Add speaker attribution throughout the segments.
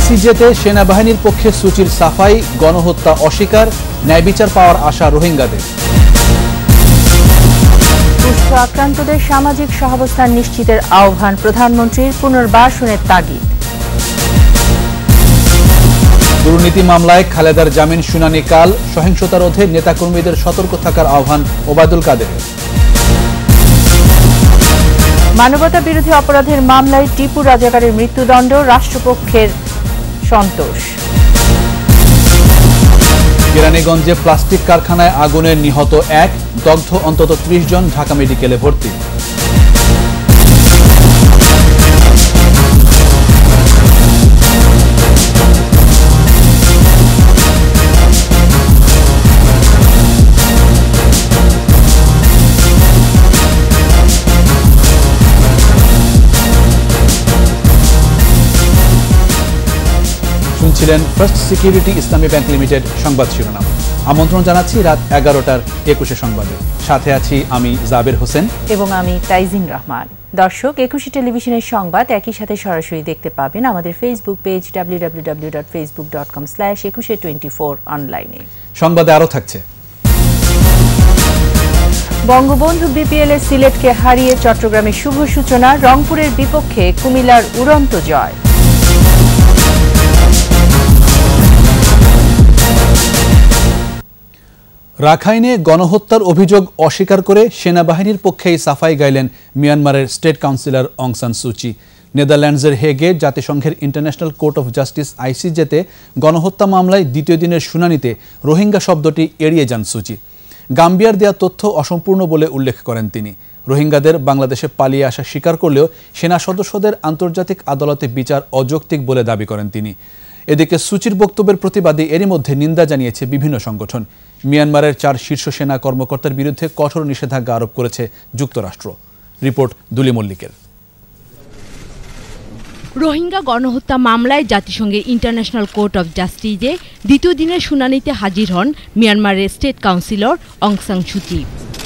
Speaker 1: আইসিজেতে সেনাবাহিনীর পক্ষে সূচির সাফাই, গণহত্যা অস্বীকার, ন্যায় বিচার পাওয়ার আশা রোহিঙ্গাদের।
Speaker 2: কুষ্ঠ আক্রান্তদের সামাজিক সহাবস্থান নিশ্চিতের আহ্বান প্রধানমন্ত্রীর, পুনর্বাসনের তাগিদ।
Speaker 1: দুর্নীতি মামলায় খালেদার জামিন শুনানি কাল, সহিংসতা রোধে নেতাকর্মীদের সতর্ক থাকার আহ্বান ওবায়দুল কাদেরের।
Speaker 2: মানবতা বিরোধী অপরাধের মামলায় টিপু রাজাকারের মৃত্যুদণ্ড, রাষ্ট্রপক্ষের সন্তোষ।
Speaker 1: কেরানীগঞ্জে প্লাস্টিক কারখানায় আগুনে নিহত 1, দগ্ধ অন্তত 30 জন, ঢাকা মেডিকেলে ভর্তি। শুনছিলেন first security Islami bank limited সংবাদ শিরোনাম। আমন্ত্রণ জানাচ্ছি রাত 11টার 21 সংবাদে। সাথে আছি আমি জাবের হোসেন
Speaker 2: এবং আমি তাইজিন রহমান। দর্শক, 21 টেলিভিশনের সংবাদ একই সাথে সরাসরি দেখতে পাবেন আমাদের ফেসবুক পেজ www.facebook.com/2124 অনলাইনে।
Speaker 1: সংবাদে আরও থাকছে।
Speaker 2: বঙ্গবন্ধু বিপিএল এ সিলেটকে হারিয়ে চট্টগ্রামের শুভ সূচনা, রংপুরের বিপক্ষে কুমিল্লার উড়ন্ত জয়।
Speaker 1: রাখাইনে গণহত্যার অভিযোগ অস্বীকার করে সেনাবাহিনীর পক্ষেই সাফাই গাইলেন মিয়ানমারের স্টেট কাউন্সিলর অং সান সুচি। নেদারল্যান্ডসের হেগে জাতিসংঘের ইন্টারন্যাশনাল কোর্ট অফ জাস্টিস আইসিজেতে গণহত্যা মামলায় দ্বিতীয় দিনের শুনানিতে রোহিঙ্গা শব্দটি এড়িয়ে যান সুচি। গাম্বিয়ার দেয়া তথ্য অসম্পূর্ণ বলে উল্লেখ করেন তিনি। রোহিঙ্গাদের বাংলাদেশে পালিয়ে আসা স্বীকার করলেও সেনা সদস্যদের আন্তর্জাতিক আদালতে বিচার অযৌক্তিক বলে দাবি করেন তিনি। এদিকে সুচির বক্তব্যের প্রতিবাদে এরই মধ্যে নিন্দা জানিয়েছে বিভিন্ন সংগঠন। মিয়ানমারের 4 শীর্ষ সেনা কর্মকর্তার বিরুদ্ধে কঠোর নিষেধাজ্ঞা আরোপ করেছে যুক্তরাষ্ট্র। রিপোর্ট দুলি মল্লিকের।
Speaker 3: রোহিঙ্গা গণহত্যা মামলায় জাতিসংঘের ইন্টারন্যাশনাল কোর্ট অফ জাস্টিসে দ্বিতীয় দিনের শুনানিতে হাজির হন মিয়ানমারের স্টেট কাউন্সিলর অং সান সুচি।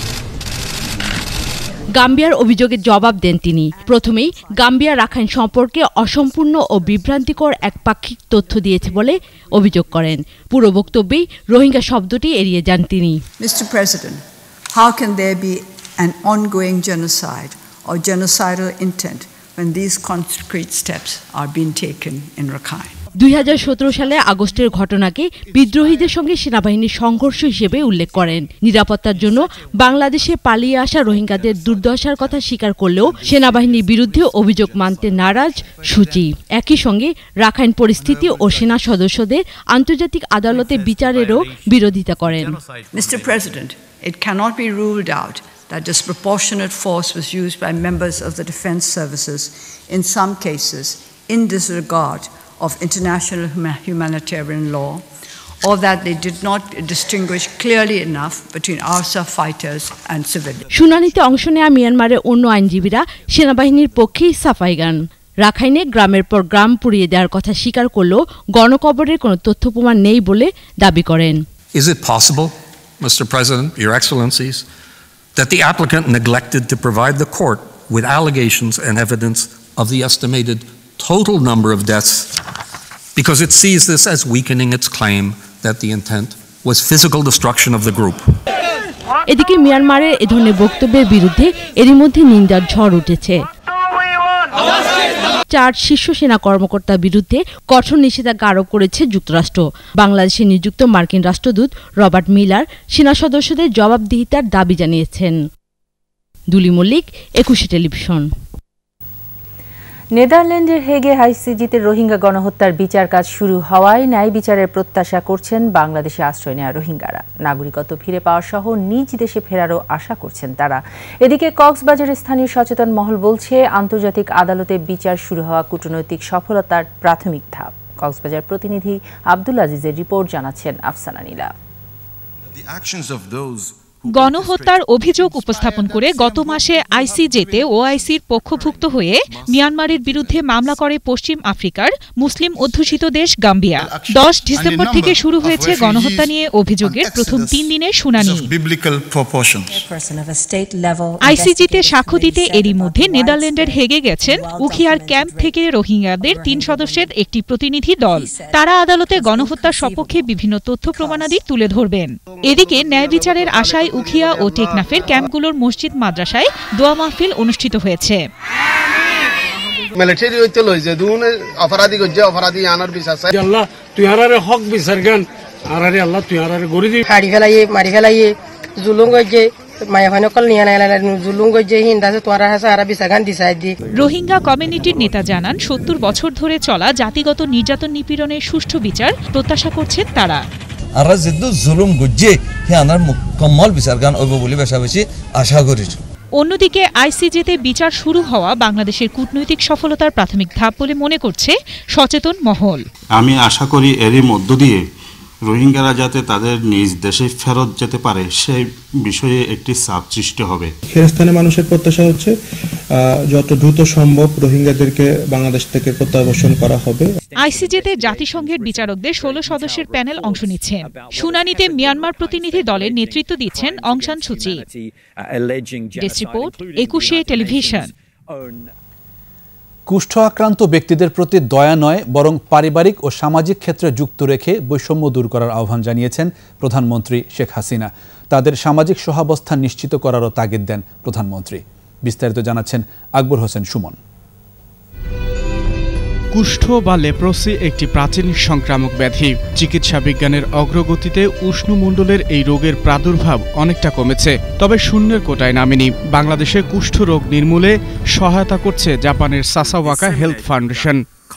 Speaker 3: গাম্বিয়ার অভিযোগের জবাব দেন তিনি। প্রথমেই গাম্বিয়া রাখাইন সম্পর্কে অসম্পূর্ণ ও বিভ্রান্তিকর একপাক্ষিক তথ্য দিয়েছে বলে অভিযোগ করেন। পুরো বক্তব্যেই রোহিঙ্গা শব্দটি এড়িয়ে যান তিনি।
Speaker 4: Mr. President, how can there be an ongoing genocide or genocidal intent when these concrete steps are being taken in Rakhine?
Speaker 3: 2017 সালে আগস্টের ঘটনাকে বিদ্রোহীদের সঙ্গে সেনাবাহিনীর সংঘর্ষ হিসেবে উল্লেখ করেন। নিরাপত্তার জন্য বাংলাদেশে পালিয়ে আসা রোহিঙ্গাদের দুর্দশার কথা স্বীকার করলেও সেনাবাহিনীর বিরুদ্ধে অভিযোগ মানতে নারাজ সুচি। একই সঙ্গে রাখাইন পরিস্থিতি ও সেনা সদস্যদের আন্তর্জাতিক আদালতে বিচারেরও বিরোধিতা করেন।
Speaker 4: Mr. President, it cannot be ruled out that disproportionate force was used by members of the defense services in some cases in disregard of international humanitarian law, or that they did not distinguish clearly enough between ARSA fighters and civilians.
Speaker 3: শুনানিতে অংশ নেওয়া মিয়ানমারের অন্য আইনজীবীরা সেনাবাহিনীর পক্ষেই সাফাই গান। রাখাইনে গ্রামের পর গ্রাম পুড়িয়ে দেওয়ার কথা স্বীকার করলেও গণকবরের কোনো তথ্য প্রমাণ নেই বলে দাবি করেন।
Speaker 5: Is it possible, Mr. President, Your Excellencies, that the applicant neglected to provide the court with allegations and evidence of the estimated total number of deaths because it sees this as weakening its claim that the intent was physical destruction of the group?
Speaker 3: এদিকে মিয়ানমারের এ ধরনের বক্তব্যের বিরুদ্ধে এরই মধ্যে নিন্দার ঝড় উঠেছে। 4 শীর্ষ সেনা কর্মকর্তার বিরুদ্ধে কঠোর নিষেধাজ্ঞা আরোপ করেছে যুক্তরাষ্ট্র। বাংলাদেশে নিযুক্ত মার্কিন রাষ্ট্রদূত রবার্ট মিলার সেনা সদস্যদের জবাবদিহিতার দাবি জানিয়েছেন। দুলি মল্লিক, 21 টেলিভিশন।
Speaker 2: নেদারল্যান্ডের হেগে আইসিজেতে রোহিঙ্গা গণহত্যার বিচার কাজ শুরু হওয়ায় ন্যায় বিচারের প্রত্যাশা করছেন বাংলাদেশে আশ্রয় নেওয়া রোহিঙ্গারা। নাগরিকত্ব ফিরে পাওয়া সহ নিজ দেশে ফেরারও আশা করছেন তারা। এদিকে কক্সবাজারের স্থানীয় সচেতন মহল বলছে, আন্তর্জাতিক আদালতে বিচার শুরু হওয়া কূটনৈতিক সফলতার প্রাথমিক ধাপ। কক্সবাজার প্রতিনিধি আব্দুল আজিজের রিপোর্ট জানাচ্ছেন আফসানা নীলা।
Speaker 6: The actions of those গণহত্যার অভিযোগ উপস্থাপন করে গত মাসে আইসিজেতে ওআইসির পক্ষভুক্ত হয়ে মিয়ানমারের বিরুদ্ধে মামলা করে পশ্চিম আফ্রিকার মুসলিম অধ্যুষিত দেশ গাম্বিয়া। 10 ডিসেম্বর থেকে শুরু হয়েছে গণহত্যা নিয়ে অভিযোগের প্রথম 3 দিনের শুনানি। আইসিজিতে সাক্ষ্য দিতে এরই মধ্যে নেদারল্যান্ডের হেগে গেছেন উখিয়ার ক্যাম্প থেকে রোহিঙ্গাদের 3 সদস্যের একটি প্রতিনিধি দল। তারা আদালতে গণহত্যার সপক্ষে বিভিন্ন তথ্য প্রমাণাদি তুলে ধরবেন। এদিকে ন্যায় বিচারের আশায় উখিয়া ও টেকনাফের ক্যাম্পগুলোর মসজিদ মাদ্রাসায় দোয়া মাহফিল অনুষ্ঠিত হয়েছে।
Speaker 7: মিলিটারি হইতে লই যে দুন অপরাধী গজ্জে অপরাধী আনার বিচার চাই
Speaker 8: আল্লাহ তুই হারারে হক বিচার গান আরারে আল্লাহ তুই হারারে গরি দি
Speaker 9: হাড়ি ফেলাইয়ে মারি ফেলাইয়ে জুলুম গজ্জে মায়া ফানো কল নিয়া নাইলা জুলুম গজ্জে হিন্দাসে তোরা হাসা আরা বিচার গান দিছাই দি।
Speaker 6: রোহিঙ্গা কমিউনিটির নেতা জানান 70 বছর ধরে চলা জাতিগত নির্যাতন নিপীড়নের সুষ্ঠু বিচার প্রত্যাশা করছেন তারা।
Speaker 10: আরা যেদু জুলুম গজ্জে হে আনার মুকম্মল বিচার গান হইব বলে বেশি আশা করি।
Speaker 6: অন্যদিকে আইসিজেতে বিচার শুরু হওয়া বাংলাদেশের কূটনৈতিক সফলতার প্রাথমিক ধাপ বলে মনে করছে সচেতন মহল।
Speaker 11: আমি আশা করি এরই মধ্য দিয়ে রোহিঙ্গারা যাতে তাদের নিজ দেশে ফেরত যেতে পারে সেই বিষয়ে একটি চাপ সৃষ্টি হবে।
Speaker 12: স্থানীয় মানুষের প্রত্যাশা হচ্ছে যত দ্রুত সম্ভব রোহিঙ্গাদেরকে বাংলাদেশ থেকে প্রত্যাবর্ষণ করা হবে।
Speaker 6: আইসিজেতে জাতিসংঘের বিচারকদের 16 সদস্যের প্যানেল অংশ নিচ্ছে। শুনানিতে মিয়ানমার প্রতিনিধি দলের নেতৃত্ব দিচ্ছেন Aung San Suu Kyi. Desk report, 21 television.
Speaker 1: কুষ্ঠ আক্রান্ত ব্যক্তিদের প্রতি দয়া নয় বরং পারিবারিক ও সামাজিক ক্ষেত্রে যুক্ত রেখে বৈষম্য দূর করার আহ্বান জানিয়েছেন প্রধানমন্ত্রী শেখ হাসিনা। তাদের সামাজিক সহাবস্থান নিশ্চিত করারও তাগিদ দেন প্রধানমন্ত্রী। বিস্তারিত জানাচ্ছেন আকবর হোসেন সুমন।
Speaker 13: কুষ্ঠ বা লেপ্রোসি একটি প্রাচীন সংক্রামক ব্যাধি। চিকিৎসা বিজ্ঞানের অগ্রগতিতে উষ্ণমণ্ডলের এই রোগের প্রাদুর্ভাব অনেকটা কমেছে, তবে শূন্যের কোটায় নামেনি। বাংলাদেশে কুষ্ঠ রোগ নির্মূলে সহায়তা করছে জাপানের সাসাওয়াকা হেলথ ফাউন্ডেশন।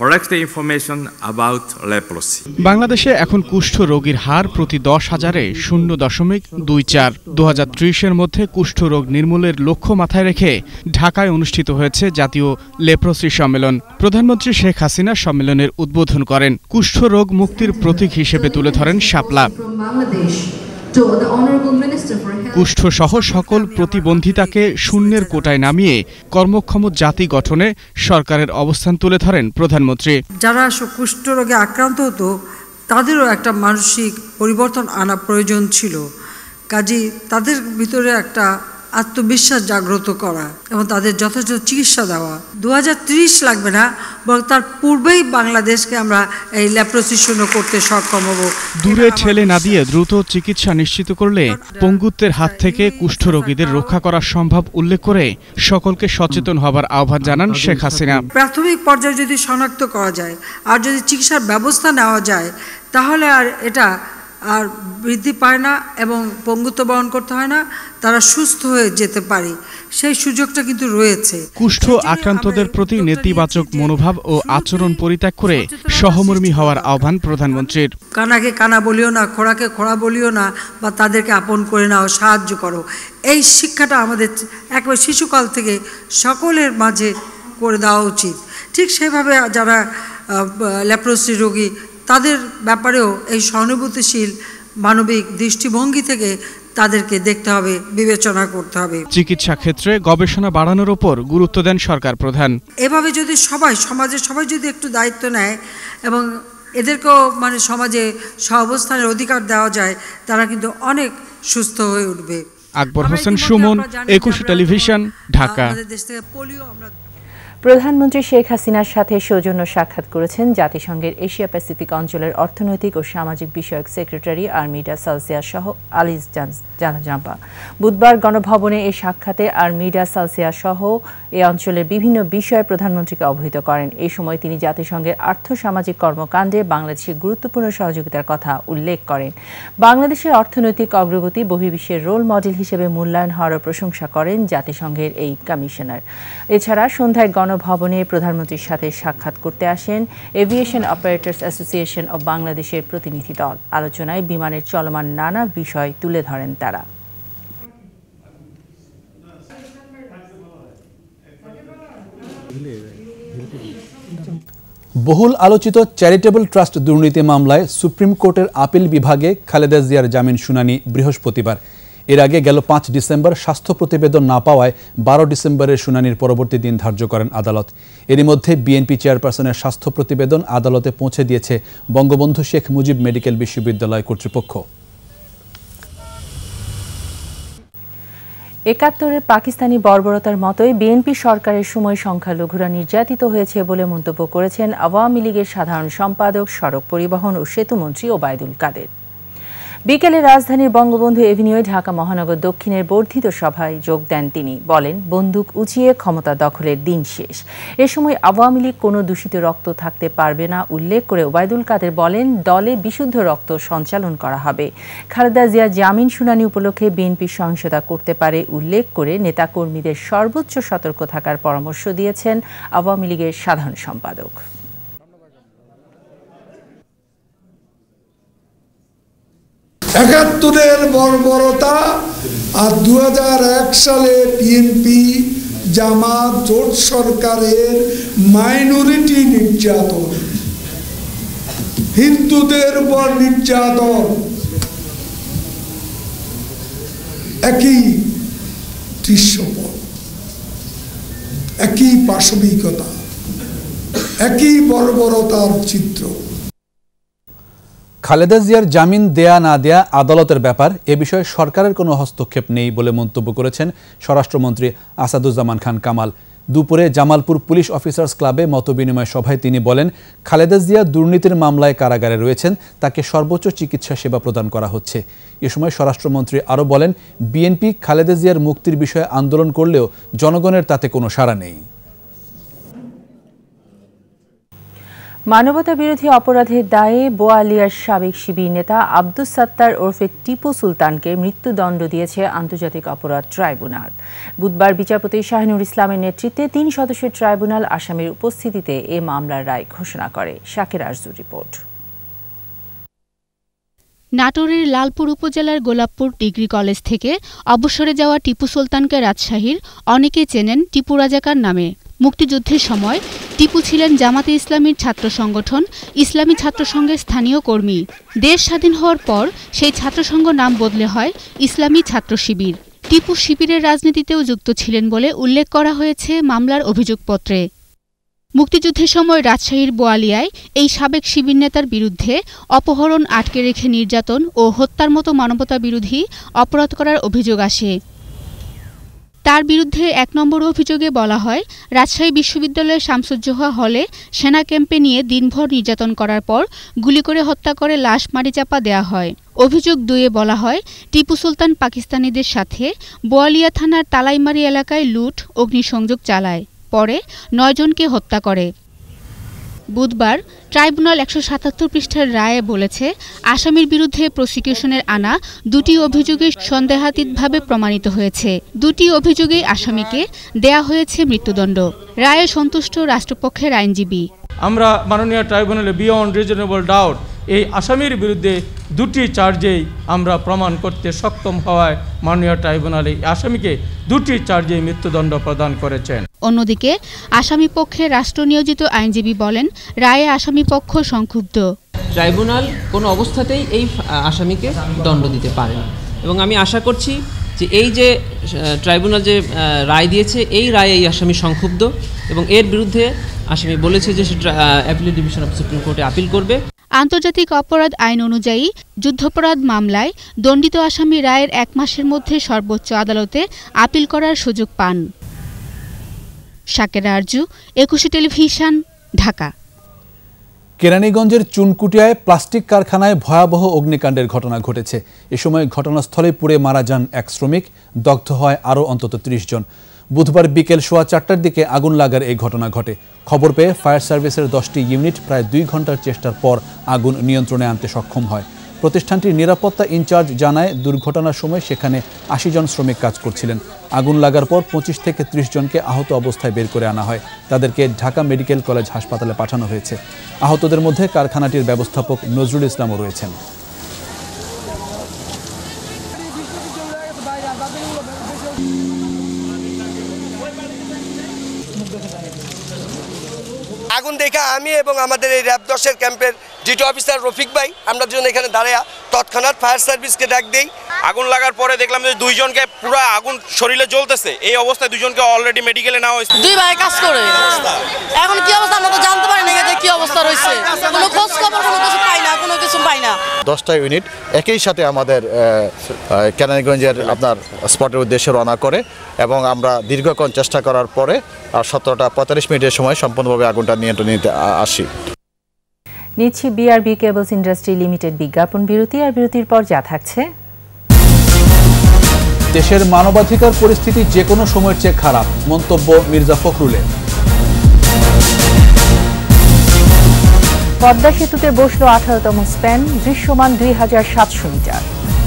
Speaker 13: বাংলাদেশে এখন কুষ্ঠ রোগীর হার প্রতি 10,000-এ 0.24। 2030-এর মধ্যে কুষ্ঠ রোগ নির্মূলের লক্ষ্য মাথায় রেখে ঢাকায় অনুষ্ঠিত হয়েছে জাতীয় লেপ্রোসি সম্মেলন। প্রধানমন্ত্রী শেখ হাসিনা সম্মেলনের উদ্বোধন করেন। কুষ্ঠ রোগ মুক্তির প্রতীক হিসেবে তুলে ধরেন শাপলা। কুষ্ঠ সহ সকল প্রতিবন্ধিতাকে শূন্যের কোটায় নামিয়ে কর্মক্ষম জাতি গঠনে সরকারের অবস্থান তুলে ধরেন প্রধানমন্ত্রী।
Speaker 14: যারা কুষ্ঠ রোগে আক্রান্ত হতো তাদেরও একটা মানসিক পরিবর্তন আনা প্রয়োজন ছিল। কাজেই তাদের ভিতরে একটা আত্মবিশ্বাস জাগ্রত করা এবং তাদের যথেষ্ট চিকিৎসা দেওয়া। 2030 লাগবে না, বরং তার পূর্বেই বাংলাদেশকে আমরা এই লেপ্রোসি শূন্য করতে সক্ষম হব।
Speaker 13: দূরে ঠেলে না দিয়ে দ্রুত চিকিৎসা নিশ্চিত করলে পঙ্গুত্বের হাত থেকে কুষ্ঠ রোগীদের রক্ষা করা সম্ভব উল্লেখ করে সকলকে সচেতন হবার আহ্বান জানান শেখ হাসিনা।
Speaker 14: প্রাথমিক পর্যায়ে যদি শনাক্ত করা যায় আর যদি চিকিৎসার ব্যবস্থা নেওয়া যায় তাহলে আর এটা আর বৃদ্ধি পায় না এবং পঙ্গুত্ব বরণ করতে হয় না, তারা সুস্থ হয়ে যেতে পারে, সেই সুযোগটা কিন্তু রয়েছে।
Speaker 13: কুষ্ঠ আক্রান্তদের প্রতি নেতিবাচক মনোভাব ও আচরণ পরিত্যাগ করে সহমর্মী হওয়ার আহ্বান প্রধানমন্ত্রীর।
Speaker 14: কানাকে কানা বলিও না, খোড়াকে খোড়া বলিও না, বা তাদেরকে আপন করে নাও, সাহায্য করো। এই শিক্ষাটা আমাদের একবার শিশুকাল থেকে সকলের মাঝে করে দেওয়া উচিত। ঠিক সেভাবে যারা লেপ্রোসি রোগী তাদের ব্যাপারেও এই সহানুভূতিশীল মানবিক দৃষ্টিভঙ্গি থেকে তাদেরকে দেখতে হবে, বিবেচনা করতে হবে।
Speaker 13: চিকিৎসা ক্ষেত্রে গবেষণা বাড়ানোর উপর গুরুত্ব দেন সরকার প্রধান।
Speaker 14: এভাবে যদি সমাজের সবাই যদি একটু দায়িত্ব নেয় এবং এদেরকেও সমাজে সহাবস্থানের অধিকার দেওয়া যায়, তারা কিন্তু অনেক সুস্থ হয়ে উঠবে।
Speaker 13: আকবর হোসেন সুমন, 21 টেলিভিশন, ঢাকা।
Speaker 2: প্রধানমন্ত্রী শেখ হাসিনার সাথে সৌজন্য সাক্ষাৎ করেছেন জাতিসংঘের এশিয়া প্যাসিফিক অঞ্চলের অর্থনৈতিক ও সামাজিক বিষয়ক সেক্রেটারি আর্মিডা সালসিয়াস সহ আলিস জাম্পা। বুধবার গণভবনে এই সাক্ষাতে আর্মিডা সালসিয়াস সহ এ অঞ্চলের বিভিন্ন বিষয়ে প্রধানমন্ত্রীকে অবহিত করেন। এই সময় তিনি জাতিসংঘের আর্থ-সামাজিক কর্মকাণ্ডে বাংলাদেশের গুরুত্বপূর্ণ সহযোগিতার কথা উল্লেখ করেন। বাংলাদেশের অর্থনৈতিক অগ্রগতি বহির্বিশ্বের রোল মডেল হিসেবে মূল্যায়ন হওয়ারও প্রশংসা করেন জাতিসংঘের এই কমিশনার। এছাড়া সন্ধ্যায় গণভবনে প্রধানমন্ত্রীর সাথে সাক্ষাৎ করতে আসেন এভিয়েশন অপারেটর্স অ্যাসোসিয়েশন অব বাংলাদেশের প্রতিনিধি দল। আলোচনায় বিমানের চলমান নানা বিষয় তুলে ধরেন তারা।
Speaker 1: বহুল আলোচিত চ্যারিটেবল ট্রাস্ট দুর্নীতি মামলায় সুপ্রিম কোর্টের আপিল বিভাগে খালেদা জিয়ার জামিন শুনানি বৃহস্পতিবার। এর আগে গেল 5 ডিসেম্বর স্বাস্থ্য প্রতিবেদন না পাওয়ায় 12 ডিসেম্বরের শুনানির পরবর্তী দিন ধার্য করেন আদালত। এরই মধ্যে বিএনপি চেয়ারপারসনের স্বাস্থ্য প্রতিবেদন আদালতে পৌঁছে দিয়েছে বঙ্গবন্ধু শেখ মুজিব মেডিকেল বিশ্ববিদ্যালয় কর্তৃপক্ষ।
Speaker 2: ৭১-এর পাকিস্তানি বর্বরতার মতোই বিএনপি সরকারের সময় সংখ্যালঘুরা নির্যাতিত হয়েছে বলে মন্তব্য করেছেন আওয়ামী লীগের সাধারণ সম্পাদক, সড়ক পরিবহন ও সেতুমন্ত্রী ওবায়দুল কাদের। বিকেলে রাজধানীর বঙ্গবন্ধু এভিনিউয়ে ঢাকা মহানগর দক্ষিণের বর্ধিত সভায় যোগ দেন তিনি। বলেন, বন্দুক উঁচিয়ে ক্ষমতা দখলের দিন শেষ। এ সময় আওয়ামী লীগ কোনো দূষিত রক্ত থাকতে পারবে না উল্লেখ করে ওবায়দুল কাদের বলেন, দলে বিশুদ্ধ রক্ত সঞ্চালন করা হবে। খালেদা জিয়া জামিন শুনানি উপলক্ষে বিএনপি সহিংসতা করতে পারে উল্লেখ করে নেতাকর্মীদের সর্বোচ্চ সতর্ক থাকার পরামর্শ দিয়েছেন আওয়ামী লীগের সাধারণ সম্পাদক।
Speaker 15: ৭১-এর বর্বরতা আর ২০০১ সালে বিএনপি জামাত জোট সরকারের মাইনরিটি নির্যাতন, হিন্দুদের উপর নির্যাতন, একই দৃশ্যপট, একই পাশবিকতা, একই বর্বরতার চিত্র।
Speaker 1: খালেদা জিয়ার জামিন দেয়া না দেয়া আদালতের ব্যাপার, এ বিষয়ে সরকারের কোনো হস্তক্ষেপ নেই বলে মন্তব্য করেছেন স্বরাষ্ট্রমন্ত্রী আসাদুজ্জামান খান কামাল। দুপুরে জামালপুর পুলিশ অফিসার্স ক্লাবে মতবিনিময় সভায় তিনি বলেন, খালেদা জিয়া দুর্নীতির মামলায় কারাগারে রয়েছেন, তাকে সর্বোচ্চ চিকিৎসা সেবা প্রদান করা হচ্ছে। এ সময় স্বরাষ্ট্রমন্ত্রী আরও বলেন, বিএনপি খালেদা জিয়ার মুক্তির বিষয়ে আন্দোলন করলেও জনগণের তাতে কোনো সাড়া নেই।
Speaker 2: মানবতা বিরোধী অপরাধের দায়ে বোয়ালিয়ার সাবেক শিবির নেতা আব্দুস সাত্তার ওরফে টিপু সুলতানকে মৃত্যুদণ্ড দিয়েছে আন্তর্জাতিক অপরাধ ট্রাইব্যুনাল। বুধবার বিচারপতি শাহিনুর ইসলামের নেতৃত্বে 3 সদস্যের ট্রাইব্যুনাল আসামির উপস্থিতিতে এ মামলার রায় ঘোষণা করে। শাকির আরজুর রিপোর্ট।
Speaker 16: নাটোরের লালপুর উপজেলার গোলাপপুর ডিগ্রি কলেজ থেকে অবসরে যাওয়া টিপু সুলতানকে রাজশাহীর অনেকেই চেনেন টিপু রাজাকার নামে। মুক্তিযুদ্ধের সময় টিপু ছিলেন জামাতে ইসলামীর ছাত্র সংগঠন ইসলামী ছাত্রসংঘের স্থানীয় কর্মী। দেশ স্বাধীন হওয়ার পর সেই ছাত্রসংঘ নাম বদলে হয় ইসলামী ছাত্র শিবির। টিপু শিবিরের রাজনীতিতেও যুক্ত ছিলেন বলে উল্লেখ করা হয়েছে মামলার অভিযোগপত্রে। মুক্তিযুদ্ধের সময় রাজশাহীর বোয়ালিয়ায় এই সাবেক শিবির নেতার বিরুদ্ধে অপহরণ, আটকে রেখে নির্যাতন ও হত্যার মতো মানবতা বিরোধী অপরাধ করার অভিযোগ আসে। তার বিরুদ্ধে 1 নম্বর অভিযোগে বলা হয়, রাজশাহী বিশ্ববিদ্যালয়ের শামসুজ্জোহা হলে সেনা ক্যাম্পে নিয়ে দিনভর নির্যাতন করার পর গুলি করে হত্যা করে লাশ মাটিচাপা দেয়া হয়। অভিযোগ 2-এ বলা হয়, টিপু সুলতান পাকিস্তানিদের সাথে বোয়ালিয়া থানার তালাইমারি এলাকায় লুট, অগ্নিসংযোগ চালায়, পরে 9 জনকে হত্যা করে। বুধবার ট্রাইব্যুনাল 177 পৃষ্ঠার রায়ে বলেছে, আসামির বিরুদ্ধে প্রসিকিউশনের আনা 2টি অভিযোগে সন্দেহাতীতভাবে প্রমাণিত হয়েছে। 2টি অভিযোগেই আসামিকে দেয়া হয়েছে মৃত্যুদণ্ড। রায়ে সন্তুষ্ট রাষ্ট্রপক্ষের আইনজীবী।
Speaker 17: আমরা মাননীয় ট্রাইব্যুনালে বিয়ন্ড রিজনেবল ডাউট এই আসামির বিরুদ্ধে 2টি চার্জেই আমরা প্রমাণ করতে সক্ষম হওয়ায় মাননীয় ট্রাইব্যুনালে আসামিকে 2টি চার্জেই মৃত্যুদণ্ড প্রদান করেছেন।
Speaker 16: অন্যদিকে আসামি পক্ষে রাষ্ট্র নিয়োজিত আইনজীবী বলেন, রায়ে আসামি পক্ষ সংক্ষুব্ধ।
Speaker 18: ট্রাইব্যুনাল কোনো অবস্থাতেই এই আসামিকে দণ্ড দিতে পারে না এবং আমি আশা করছি যে এই যে ট্রাইব্যুনাল যে রায় দিয়েছে এই রায়ে এই আসামি সংক্ষুব্ধ এবং এর বিরুদ্ধে আসামি বলেছে যে সে অ্যাপিলেট ডিভিশন অফ সুপ্রিম কোর্টে আপিল করবে।
Speaker 16: আন্তর্জাতিক অপরাধ আইন অনুযায়ী যুদ্ধাপরাধ মামলায় দণ্ডিত আসামি রায়ের 1 মাসের মধ্যে সর্বোচ্চ আদালতে আপিল করার সুযোগ পান। শাকির আরজু, 21 টেলিভিশন, ঢাকা।
Speaker 1: কেরানীগঞ্জের চুনকুটিয়ায় প্লাস্টিক কারখানায় ভয়াবহ অগ্নিকাণ্ডের ঘটনা ঘটেছে। এ সময় ঘটনাস্থলে পুড়ে মারা যান 1 শ্রমিক, দগ্ধ হয় আরও অন্তত 30 জন। বুধবার বিকেল 4:15টার দিকে আগুন লাগার এই ঘটনা ঘটে। খবর পেয়ে ফায়ার সার্ভিসের 10টি ইউনিট প্রায় 2 ঘন্টার চেষ্টার পর আগুন নিয়ন্ত্রণে আনতে সক্ষম হয়। প্রতিষ্ঠানটির নিরাপত্তা ইনচার্জ জানায়, দুর্ঘটনার সময় সেখানে 80 জন শ্রমিক কাজ করছিলেন। আগুন লাগার পর 25 থেকে 30 জনকে আহত অবস্থায় বের করে আনা হয়। তাদেরকে ঢাকা মেডিকেল কলেজ হাসপাতালে পাঠানো হয়েছে। আহতদের মধ্যে কারখানাটির ব্যবস্থাপক নজরুল ইসলামও রয়েছেন।
Speaker 19: আগুন দেখে আমি এবং আমাদের এই র্যাব 10-এর ক্যাম্পের ডিটি অফিসার রফিক ভাই আমরা দুজন এখানে দাঁড়ায়া তৎক্ষণাৎ ফায়ার সার্ভিসকে ডাক দেই।
Speaker 20: আগুন লাগার পরে দেখলাম যে দুইজনকে পুরো আগুন শরীরে জ্বলতেছে, এই অবস্থায় দুইজনকে অলরেডি মেডিকেলে নেওয়া হয়েছে।
Speaker 21: দুই ভাই কাজ করে এখন কি অবস্থা আমরা তো জানতে পারি না যে কি অবস্থা রয়েছে, কোনো খোঁজ খবর কোনো কিছু পাই না, কোনো কিছু পাই না।
Speaker 22: 10টা ইউনিট একই সাথে আমাদের কেরানীগঞ্জের আপনার স্পটের উদ্দেশ্যে রওনা করে এবং আমরা দীর্ঘক্ষণ চেষ্টা করার পরে 17টা 45 মিনিটের সময় সম্পূর্ণভাবে আগুনটা নিয়ন্ত্রণে নিতে আসি।
Speaker 2: নিচ্ছি বিআরবি কেবলস ইন্ডাস্ট্রি লিমিটেড বিজ্ঞাপন বিরতি, আর বিরতির পর যা থাকছে।
Speaker 1: দেশের মানবাধিকার পরিস্থিতি যে কোনো সময়ের চেয়ে খারাপ, মন্তব্য মির্জা ফখরুলের।
Speaker 2: পদ্মা সেতুতে বসল 18তম স্প্যান, দৃশ্যমান 2700 মিটার।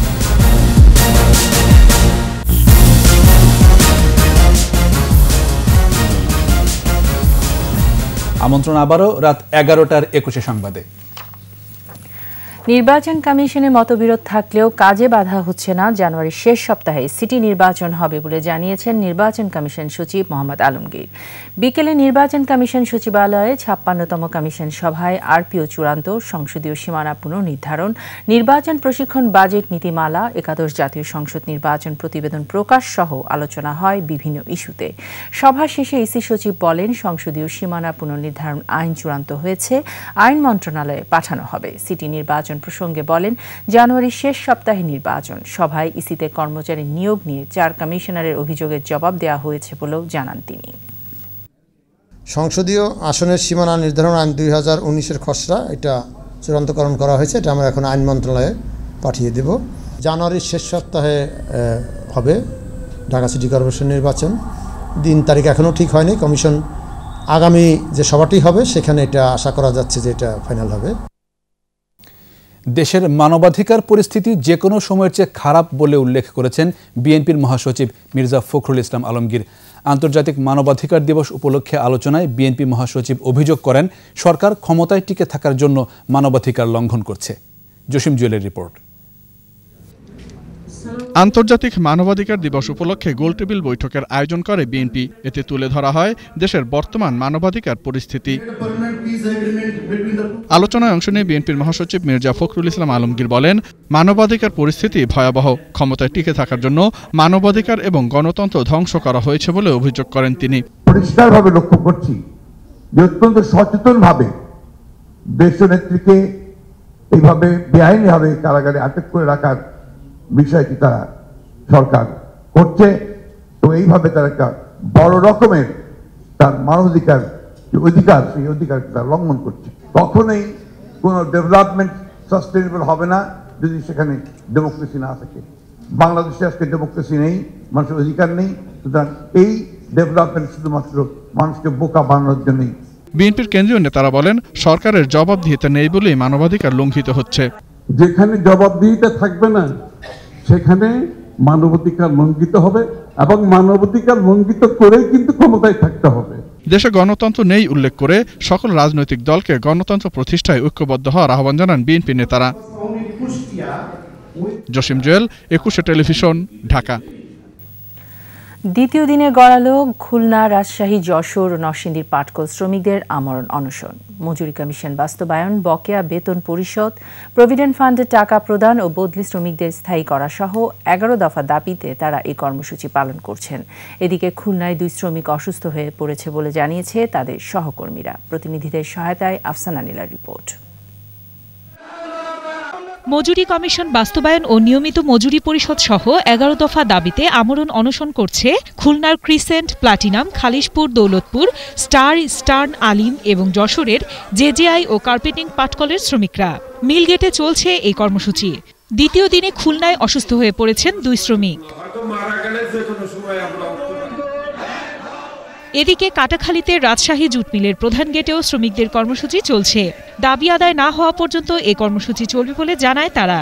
Speaker 1: আমন্ত্রণ আবারও রাত 11টার 21 সংবাদে।
Speaker 2: নির্বাচন কমিশনে মতবিরোধ থাকলেও কাজে বাধা হচ্ছে না। জানুয়ারির শেষ সপ্তাহে সিটি নির্বাচন হবে বলে জানিয়েছেন নির্বাচন কমিশন সচিব মোহাম্মদ আলমগীর। বিকেলে নির্বাচন কমিশন সচিবালয়ে 56তম কমিশন সভায় আরপিও চূড়ান্ত, সংসদীয় সীমানা পুনর্নির্ধারণ, নির্বাচন প্রশিক্ষণ, বাজেট নীতিমালা, একাদশ জাতীয় সংসদ নির্বাচন প্রতিবেদন প্রকাশ সহ আলোচনা হয় বিভিন্ন ইস্যুতে। সভা শেষে ইসি সচিব বলেন, সংসদীয় সীমানা পুনর্নির্ধারণ আইন চূড়ান্ত হয়েছে, আইন মন্ত্রণালয়ে পাঠানো হবে। সিটি নির্বাচন প্রসঙ্গে বলেন, জানুয়ারির শেষ সপ্তাহে নির্বাচন। সভায় ইসিতে কর্মচারী নিয়োগ নিয়ে 4 কমিশনারের অভিযোগের জবাব দেওয়া হয়েছে বলেও জানান তিনি।
Speaker 23: সংসদীয় আসনের সীমানা নির্ধারণ আইন 2019-এর খসড়া এটা চূড়ান্তকরণ করা হয়েছে, এটা আমরা এখন আইন মন্ত্রণালয়ে পাঠিয়ে দেব। জানুয়ারির শেষ সপ্তাহে হবে ঢাকা সিটি কর্পোরেশন নির্বাচন। দিন তারিখ এখনও ঠিক হয়নি। কমিশন আগামী যে সভাটি হবে সেখানে এটা আশা করা যাচ্ছে যে এটা ফাইনাল হবে।
Speaker 1: দেশের মানবাধিকার পরিস্থিতি যে কোনো সময়ের চেয়ে খারাপ বলে উল্লেখ করেছেন বিএনপির মহাসচিব মির্জা ফখরুল ইসলাম আলমগীর। আন্তর্জাতিক মানবাধিকার দিবস উপলক্ষে আলোচনায় বিএনপি মহাসচিব অভিযোগ করেন, সরকার ক্ষমতায় টিকে থাকার জন্য মানবাধিকার লঙ্ঘন করছে। জসিম জুয়েলের রিপোর্ট।
Speaker 13: আন্তর্জাতিক মানবাধিকার দিবস উপলক্ষে গোলটেবিল বৈঠকের আয়োজন করে বিএনপি। এতে তুলে ধরা হয় দেশের বর্তমান মানবাধিকার পরিস্থিতি। আলোচনায় অংশ নিয়ে বিএনপির মহাসচিব মির্জা ফখরুল ইসলাম আলমগীর বলেন, মানবাধিকার পরিস্থিতি ভয়াবহ, ক্ষমতায় টিকে থাকার জন্য মানবাধিকার এবং গণতন্ত্র ধ্বংস করা হয়েছে বলে অভিযোগ করেন তিনি।
Speaker 24: পরিষ্কারভাবে লক্ষ্য করছি যে অত্যন্ত সচেতনভাবে দেশনেত্রীকে এইভাবে বেআইনিভাবে কারাগারে আটক করে রাখার বিষয়টি তারা সরকার করছে। তো এইভাবে তারা একটা বড় রকমের তার মানবাধিকার অধিকার, সেই অধিকার তারা লঙ্ঘন করছে। কখনোই কোনো ডেভেলপমেন্ট সাস্টেনেবল হবে না যদি সেখানে ডেমোক্রেসি না থাকে। বাংলাদেশে আজকে ডেমোক্রেসি নেই, মানুষের অধিকার নেই। সুতরাং এই ডেভেলপমেন্ট শুধুমাত্র মানুষকে বোকা বানানোর জন্যই।
Speaker 13: বিএনপির কেন্দ্রীয় নেতারা বলেন, সরকারের জবাবদিহিতা নেই বলেই মানবাধিকার লঙ্ঘিত হচ্ছে।
Speaker 25: যেখানে জবাবদিহিতা থাকবে না সেখানে মানবাধিকার লঙ্ঘিত হবে এবং মানবাধিকার লঙ্ঘিত করেই কিন্তু ক্ষমতায় থাকতে হবে।
Speaker 13: দেশে গণতন্ত্র নেই উল্লেখ করে সকল রাজনৈতিক দলকে গণতন্ত্র প্রতিষ্ঠায় ঐক্যবদ্ধ হওয়ার আহ্বান জানান বিএনপি নেতারা। জসিম জুয়েল, 21 টেলিভিশন, ঢাকা।
Speaker 2: দ্বিতীয় দিনে গড়ালো খুলনা, রাজশাহী, যশোর, নরসিংদীর পাটকল শ্রমিকদের আমরণ অনশন। মজুরি কমিশন বাস্তবায়ন, বকেয়া বেতন পরিশোধ, প্রভিডেন্ট ফান্ডের টাকা প্রদান ও বদলি শ্রমিকদের স্থায়ী করা সহ 11 দফা দাবিতে তারা এই কর্মসূচি পালন করছেন। এদিকে খুলনায় 2 শ্রমিক অসুস্থ হয়ে পড়েছে বলে জানিয়েছে তাদের সহকর্মীরা। প্রতিনিধিদের সহায়তায় আফসানা নীলার রিপোর্ট।
Speaker 6: মজুরি কমিশন বাস্তবায়ন ও নিয়মিত মজুরি পরিশোধ সহ 11 দফা দাবিতে আমরণ অনশন করছে খুলনার crescent, platinum, Khalishpur, Daulatpur, star, eastern, Alim এবং যশোরের জেজেআই ও কার্পেটিং পাটকলের শ্রমিকরা। মিলগেটে চলছে এই কর্মসূচি। দ্বিতীয় দিনে খুলনায় অসুস্থ হয়ে পড়েছেন 2 শ্রমিক। এদিকে কাটাখালীতে রাজশাহী জুট মিলের প্রধান গেটেও শ্রমিকদের কর্মসূচি চলছে। দাবি আদায় না হওয়া পর্যন্ত এই কর্মসূচি চলবে বলে জানায় তারা।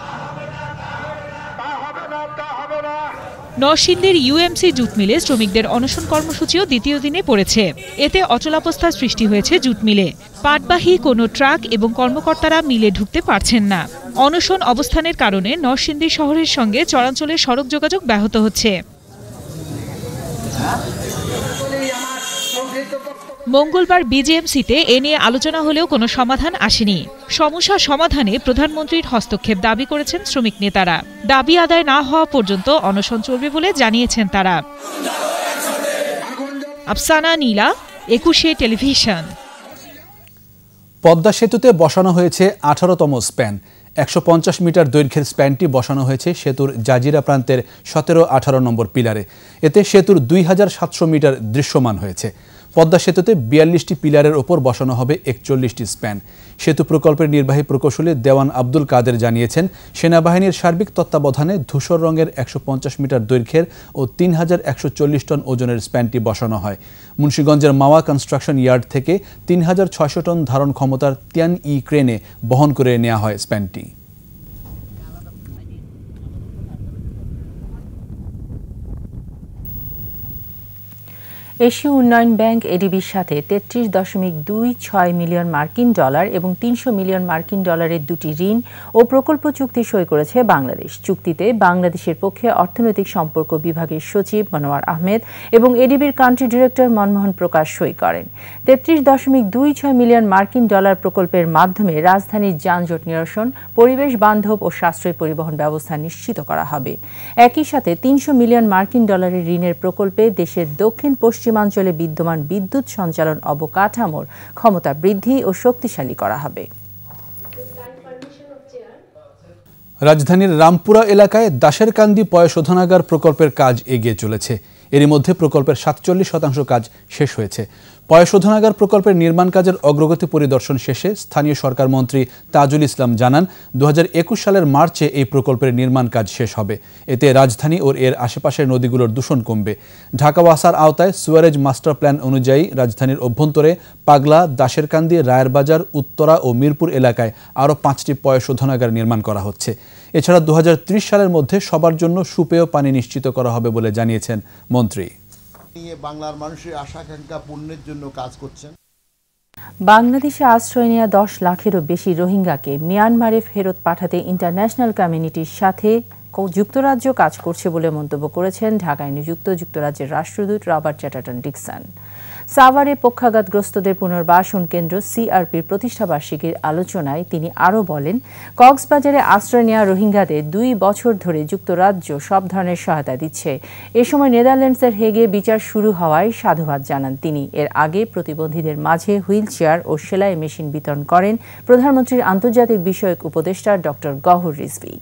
Speaker 6: নরসিংদীর ইউএমসি জুট মিলে শ্রমিকদের অনশন কর্মসূচিও দ্বিতীয় দিনে পড়েছে। এতে অচলাবস্থার সৃষ্টি হয়েছে জুট মিলে। পাটবাহী কোনো ট্রাক এবং কর্মকর্তারা মিলে ঢুকতে পারছেন না। অনশন অবস্থানের কারণে নরসিংদী শহরের সঙ্গে চরাঞ্চলের সড়ক যোগাযোগ ব্যাহত হচ্ছে। মঙ্গলবার বিজেএমসিতে এ নিয়ে আলোচনা হলেও কোনো সমাধান আসেনি। সমস্যা সমাধানে প্রধানমন্ত্রীর হস্তক্ষেপ দাবি করেছেন শ্রমিক নেতারা। দাবি আদায় না হওয়া পর্যন্ত অনশন চলবে বলে জানিয়েছেন তারা। আফসানা নীলা, 21 টেলিভিশন।
Speaker 1: পদ্মা সেতুতে বসানো হয়েছে 18তম স্প্যান। 150 মিটার দৈর্ঘ্যের স্প্যানটি বসানো হয়েছে সেতুর জাজিরা প্রান্তের 17-18 নম্বর পিলারে। এতে সেতুর 2700 মিটার দৃশ্যমান হয়েছে। পদ্মা সেতুতে 42টি পিলারের ওপর বসানো হবে 41টি স্প্যান। সেতু প্রকল্পের নির্বাহী প্রকৌশলী দেওয়ান আব্দুল কাদের জানিয়েছেন, সেনাবাহিনীর সার্বিক তত্ত্বাবধানে ধূসর রঙের 150 মিটার দৈর্ঘ্যের ও 3140 টন ওজনের স্প্যানটি বসানো হয়। মুন্সিগঞ্জের মাওয়া কনস্ট্রাকশন ইয়ার্ড থেকে 3600 টন ধারণ ক্ষমতার তিয়ান-ই ক্রেনে বহন করে নেওয়া হয় স্প্যানটি।
Speaker 2: এশীয় উন্নয়ন ব্যাংক এডিবির সাথে 33.26 মিলিয়ন মার্কিন ডলার এবং 300 মিলিয়ন মার্কিন ডলারের দুটি ঋণ ও প্রকল্প চুক্তি সই করেছে বাংলাদেশ। চুক্তিতে বাংলাদেশের পক্ষে অর্থনৈতিক সম্পর্ক বিভাগের সচিব মনোয়ার আহমেদ এবং এডিবির কান্ট্রি ডিরেক্টর মনমোহন প্রকাশ সই করেন। 33.26 মিলিয়ন মার্কিন ডলার প্রকল্পের মাধ্যমে রাজধানীর যানজট নিরসন, পরিবেশ বান্ধব ও সাশ্রয়ী পরিবহন ব্যবস্থা নিশ্চিত করা হবে। একই সাথে 300 মিলিয়ন মার্কিন ডলারের ঋণের প্রকল্পে দেশের দক্ষিণ পশ্চিমাঞ্চলে বিদ্যমান বিদ্যুৎ সঞ্চালন অবকাঠামোর ক্ষমতা বৃদ্ধি ও শক্তিশালী করা হবে।
Speaker 1: রাজধানীর রামপুরা এলাকায় দাশেরকান্দি পয়ঃশোধনাগার প্রকল্পের কাজ এগিয়ে চলেছে। এরই মধ্যে প্রকল্পের 47% কাজ শেষ হয়েছে। পয়ঃশোধনাগার প্রকল্পের নির্মাণ কাজের অগ্রগতি পরিদর্শন শেষে স্থানীয় সরকার মন্ত্রী তাজুল ইসলাম জানান, 2021 সালের মার্চে এই প্রকল্পের নির্মাণ কাজ শেষ হবে। এতে রাজধানী ও এর আশেপাশের নদীগুলোর দূষণ কমবে। ঢাকা ওয়াসার আওতায় সুয়ারেজ মাস্টার প্ল্যান অনুযায়ী রাজধানীর অভ্যন্তরে পাগলা, দাশেরকান্দি, রায়েরবাজার, উত্তরা ও মিরপুর এলাকায় আরও 5টি পয়ঃশোধনাগার নির্মাণ করা হচ্ছে। এছাড়া 2030 সালের মধ্যে সবার জন্য সুপেয় পানি নিশ্চিত করা হবে বলে জানিয়েছেন মন্ত্রী।
Speaker 3: বাংলার মানুষের আশা আকাঙ্ক্ষা পূর্ণের জন্য কাজ করছেন।
Speaker 2: বাংলাদেশে আশ্রয় নেওয়া 10 লাখেরও বেশি রোহিঙ্গাকে মিয়ানমারে ফেরত পাঠাতে ইন্টারন্যাশনাল কমিউনিটির সাথে যুক্তরাজ্য কাজ করছে বলে মন্তব্য করেছেন ঢাকায় নিযুক্ত যুক্তরাজ্যের রাষ্ট্রদূত রবার্ট চ্যাটার্টন ডিকসন। সাভারে পক্ষাঘাতগ্রস্তদের পুনর্বাসন কেন্দ্র সিআরপির প্রতিষ্ঠাবার্ষিকীর আলোচনায় তিনি আরও বলেন, কক্সবাজারে আশ্রয় নেওয়া রোহিঙ্গাদের 2 বছর ধরে যুক্তরাজ্য সব ধরনের সহায়তা দিচ্ছে। এ সময় নেদারল্যান্ডসের হেগে বিচার শুরু হওয়ায় সাধুবাদ জানান তিনি। এর আগে প্রতিবন্ধীদের মাঝে হুইল চেয়ার ও সেলাই মেশিন বিতরণ করেন প্রধানমন্ত্রীর আন্তর্জাতিক বিষয়ক উপদেষ্টা ডক্টর গওহর রিজভী।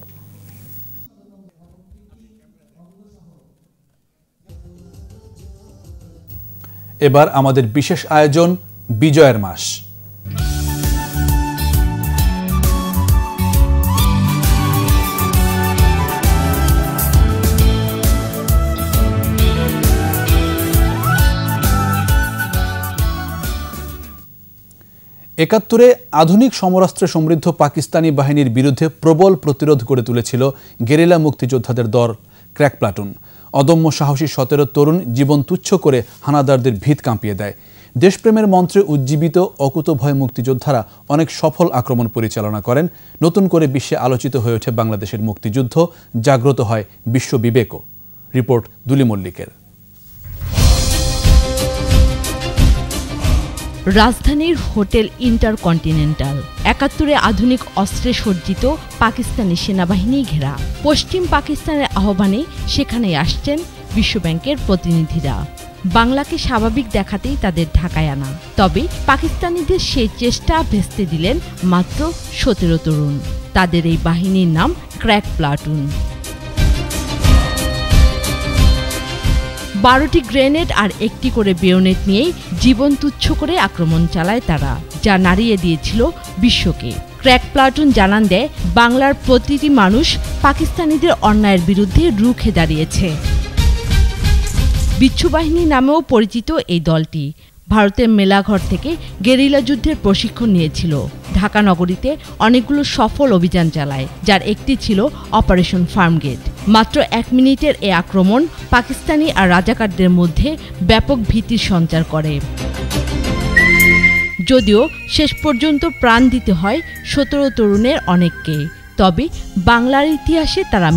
Speaker 1: এবার আমাদের বিশেষ আয়োজন বিজয়ের মাস। একাত্তরে আধুনিক সমরাস্ত্রে সমৃদ্ধ পাকিস্তানি বাহিনীর বিরুদ্ধে প্রবল প্রতিরোধ গড়ে তুলেছিল গেরিলা মুক্তিযোদ্ধাদের দল ক্র্যাক প্লাটুন। অদম্য সাহসী 17 তরুণ জীবন তুচ্ছ করে হানাদারদের ভিত কাঁপিয়ে দেয়। দেশপ্রেমের মন্ত্রে উজ্জীবিত অকুতভয় মুক্তিযোদ্ধারা অনেক সফল আক্রমণ পরিচালনা করেন। নতুন করে বিশ্বে আলোচিত হয়ে ওঠে বাংলাদেশের মুক্তিযুদ্ধ, জাগ্রত হয় বিশ্ব বিবেকও। রিপোর্ট দুলি মল্লিকের।
Speaker 4: রাজধানীর হোটেল ইন্টারকন্টিনেন্টাল। 71-এ আধুনিক অস্ত্রে সজ্জিত পাকিস্তানি সেনাবাহিনী ঘেরা। পশ্চিম পাকিস্তানের আহ্বানে সেখানে আসছেন বিশ্বব্যাংকের প্রতিনিধিরা। বাংলাকে স্বাভাবিক দেখাতেই তাদের ঢাকায় আনা। তবে পাকিস্তানিদের সেই চেষ্টা ভেস্তে দিলেন মাত্র 17 তরুণ। তাদের এই বাহিনীর নাম ক্র্যাক প্লাটুন। 12টি গ্রেনেড আর 1টি করে বেয়োনেট নিয়েই জীবন তুচ্ছ করে আক্রমণ চালায় তারা, যা নাড়িয়ে দিয়েছিল বিশ্বকে। ক্র্যাক প্লাটুন জানান দেয়, বাংলার প্রতিটি মানুষ পাকিস্তানিদের অন্যায়ের বিরুদ্ধে রুখে দাঁড়িয়েছে। বিচ্ছু বাহিনী নামেও পরিচিত এই দলটি ভারতের মেলাঘর থেকে গেরিলা যুদ্ধের প্রশিক্ষণ নিয়েছিল। ঢাকা নগরীতে অনেকগুলো সফল অভিযান চালায়, যার একটি ছিল অপারেশন ফার্মগেট। মাত্র 1 মিনিটের এ আক্রমণ পাকিস্তানি আর রাজাকারদের মধ্যে ব্যাপক ভীতির সঞ্চার করে। যদিও শেষ পর্যন্ত প্রাণ দিতে হয় 17 তরুণের অনেককে, তবে বাংলার ইতিহাসে তারা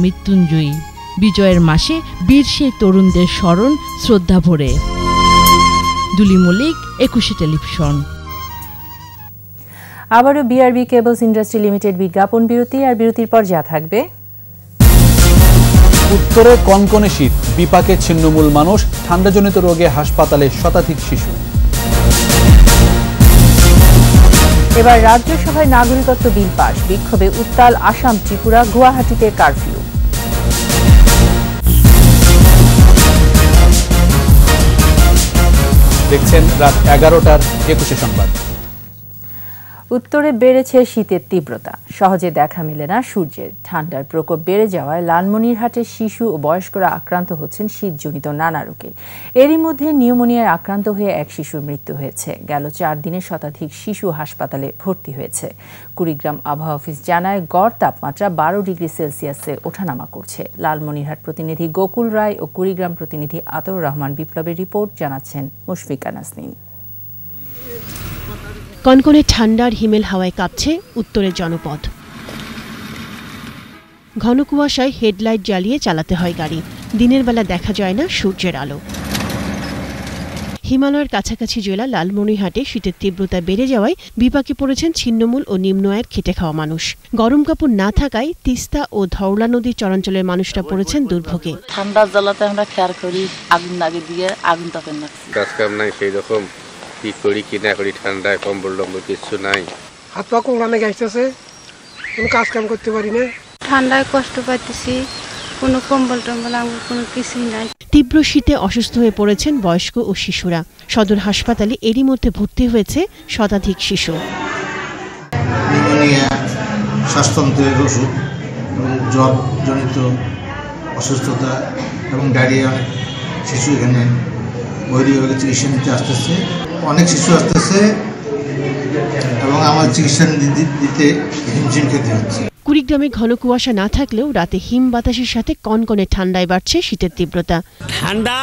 Speaker 4: দুলি মল্লিক, একুশে টেলিভিশন।
Speaker 2: আবারও বিআরবি কেবলস ইন্ডাস্ট্রি লিমিটেড বিজ্ঞাপন বিরতি, আর বিরতির পর যা থাকবে:
Speaker 1: উত্তরে কনকনে শীত, বিপাকে ছিন্নমূল মানুষ, ঠান্ডাজনিত রোগে হাসপাতালে শতাধিক শিশু।
Speaker 2: এবার রাজ্যসভায় নাগরিকত্ব বিল পাস, বিক্ষোভে উত্তাল আসাম, ত্রিপুরা, গুয়াহাটিতে কারফিউ।
Speaker 1: দেখছেন রাত 11টার 21 সংবাদ।
Speaker 2: উত্তরে বেড়েছে শীতের তীব্রতা, সহজে দেখা মেলে না সূর্যের। ঠান্ডার প্রকোপ বেড়ে যাওয়ায় লালমনিরহাটের শিশু ও বয়স্করা আক্রান্ত হচ্ছেন শীতজনিত নানা রোগে। এরই মধ্যে নিউমোনিয়ায় আক্রান্ত হয়ে এক শিশুর মৃত্যু হয়েছে। গেল 4 দিনে শতাধিক শিশু হাসপাতালে ভর্তি হয়েছে। কুড়িগ্রাম আবহাওয়া অফিস জানায়, গড় তাপমাত্রা 12 ডিগ্রি সেলসিয়াসে ওঠানামা করছে। লালমনিরহাট প্রতিনিধি গোকুল রায় ও কুড়িগ্রাম প্রতিনিধি আতর রহমান বিপ্লবের রিপোর্ট, জানাচ্ছেন মুশফিকা নাসরিন।
Speaker 5: কনকনে ঠান্ডার হিমেল হাওয়ায় কাঁপছে উত্তরের জনপদ। ঘন কুয়াশায় হেডলাইট জ্বালিয়ে চালাতে হয় গাড়ি। দিনের বেলা দেখা যায় না সূর্যের আলো। হিমালয়ের কাছাকাছি জেলা লালমনিরহাটে শীতের তীব্রতা বেড়ে যাওয়ায় বিপাকে পড়েছেন ছিন্নমূল ও নিম্ন আয়ের খেটে খাওয়া মানুষ। গরম কাপড় না থাকায় তিস্তা ও ধওলা নদীর চরাঞ্চলের মানুষরা পড়েছেন দুর্ভোগে।
Speaker 7: ঠান্ডার জ্বালাতে আমরা খেয়াল করি, আগুন লাগে দিয়ে আগুন তখন না
Speaker 8: কাজ কাম নাই, সেই রকম কি করি কি না করি, ঠান্ডায় কম্বল টম্বল কিছু নাই।
Speaker 9: হাত পা কোমড়ানো গেছে, কোনো কাজ কাম করতে পারি না,
Speaker 10: ঠান্ডায় কষ্ট পাইতেছি, কোনো কম্বল টম্বল আমার কোনো কিছুই নাই।
Speaker 5: তীব্র শীতে অসুস্থ হয়ে পড়েছেন বয়স্ক ও শিশুরা। সদর হাসপাতালে এরই মধ্যে ভর্তি হয়েছে শতাধিক শিশু।
Speaker 26: নিউমোনিয়া, শ্বাসতন্ত্রের অসুখ, জ্বরজনিত অসুস্থতা এবং ডায়রিয়া, অনেক শিশু এখানে বহির্বিভাগে চিকিৎসা নিতে আসতেছে। অনেক শিশু আসতেছে এবং আমার চিকিৎসা দিতে হিমশিম খেতে হচ্ছে।
Speaker 5: কুড়িগ্রামে ঘন কুয়াশা না থাকলেও রাতে হিম বাতাসের সাথে কনকনে ঠান্ডায় বাড়ছে শীতের তীব্রতা।
Speaker 27: ঠান্ডা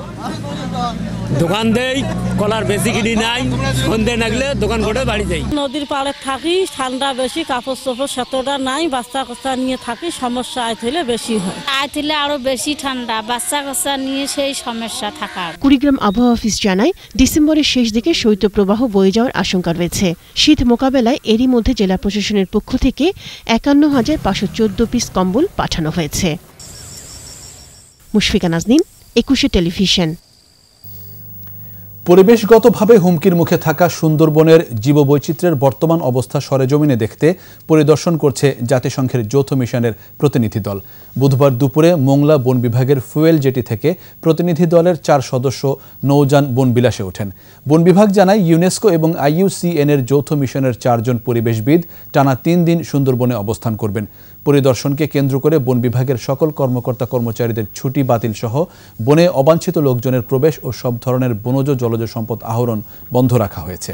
Speaker 27: দোকান দেই, কলার বেশি কিনি নাই, সন্ধে নাগলে দোকান করে বাড়ি যাই।
Speaker 21: নদীর পাড়ে থাকি, ঠান্ডা বেশি, কাপড় চোপড় সেতটা নাই, বাচ্চা কাচ্চা নিয়ে থাকি, সমস্যা আয় হলে বেশি হয়।
Speaker 10: আয় হলে আরো বেশি ঠান্ডা, বাচ্চা কাচ্চা নিয়ে সেই সমস্যা থাকার।
Speaker 5: কুড়িগ্রাম আবহাওয়া অফিস জানায়, ডিসেম্বরের শেষ দিকে শৈত্যপ্রবাহ বয়ে যাওয়ার আশঙ্কা রয়েছে। শীত মোকাবেলায় এরই মধ্যে জেলা প্রশাসনের পক্ষ থেকে 51,514 পিস কম্বল পাঠানো হয়েছে। মুশফিকা নাজনীন, একুশে টেলিভিশন।
Speaker 1: পরিবেশগতভাবে হুমকির মুখে থাকা সুন্দরবনের জীববৈচিত্র্যের বর্তমান অবস্থা সরেজমিনে দেখতে পরিদর্শন করছে জাতিসংঘের যৌথ মিশনের প্রতিনিধি দল। বুধবার দুপুরে মোংলা বন বিভাগের ফুয়েল জেটি থেকে প্রতিনিধি দলের 4 সদস্য নৌযান বনবিলাসে ওঠেন। বন বিভাগ জানায়, ইউনেস্কো এবং IUCN এর যৌথ মিশনের 4 জন পরিবেশবিদ টানা 3 দিন সুন্দরবনে অবস্থান করবেন। পরিদর্শনকে কেন্দ্র করে বন বিভাগের সকল কর্মকর্তা কর্মচারীদের ছুটি বাতিল সহ বনে অবাঞ্ছিত লোকজনের প্রবেশ ও সব ধরনের বনজ জলজ সম্পদ আহরণ বন্ধ রাখা হয়েছে।